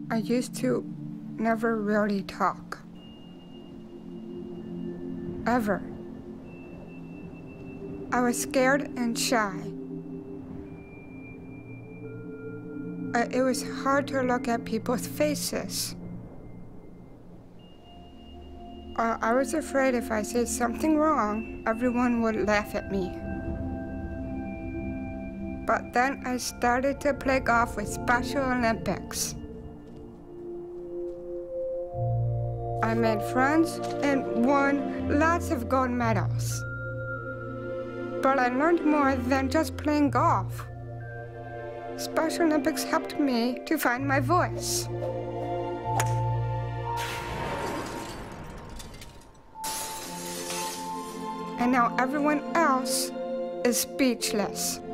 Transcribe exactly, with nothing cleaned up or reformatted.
I used to never really talk. Ever. I was scared and shy. Uh, it was hard to look at people's faces. Uh, I was afraid if I said something wrong, everyone would laugh at me. But then I started to play golf with Special Olympics. I made friends and won lots of gold medals. But I learned more than just playing golf. Special Olympics helped me to find my voice. And now everyone else is speechless.